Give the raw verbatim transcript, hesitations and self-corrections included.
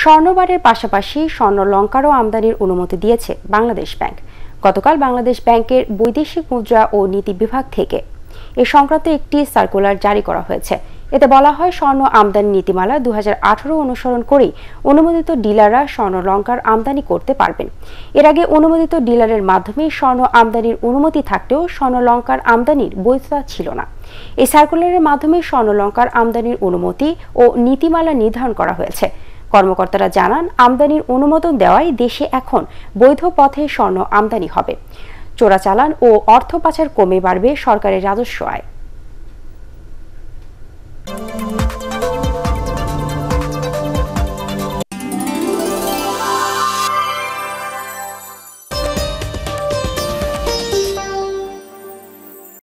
স্বর্ণবারের পাশাপাশি স্বর্ণলংকারও আমদানির অনুমতি দিয়েছে বাংলাদেশ ব্যাংক। গতকাল বাংলাদেশ ব্যাংকের বৈদেশিক মুদ্রা ও নীতি বিভাগ থেকে এ সংক্রান্ত একটি সার্কুলার জারি করা হয়েছে। এতে বলা হয়, স্বর্ণ আমদানি নীতিমালা দুই হাজার আঠারো অনুসরণ করেই অনুমোদিত ডিলাররা স্বর্ণলংকার আমদানি করতে পারবেন। এর আগে অনুমোদিত ডিলারের মাধ্যমে স্বর্ণ আমদানির অনুমতি থাকলেও স্বর্ণলংকার আমদানির বৈধতা ছিল না। এই সার্কুলারের মাধ্যমে স্বর্ণলংকার আমদানির অনুমতি ও নীতিমালা নির্ধারণ করা হয়েছে। কর্মকর্তারা জানান, আমদানির অনুমোদন দেওয়ায় দেশে এখন বৈধ পথে স্বর্ণ আমদানি হবে। চোরাচালান ও অর্থ পাচার কমে বাড়বে সরকারের রাজস্ব আয়।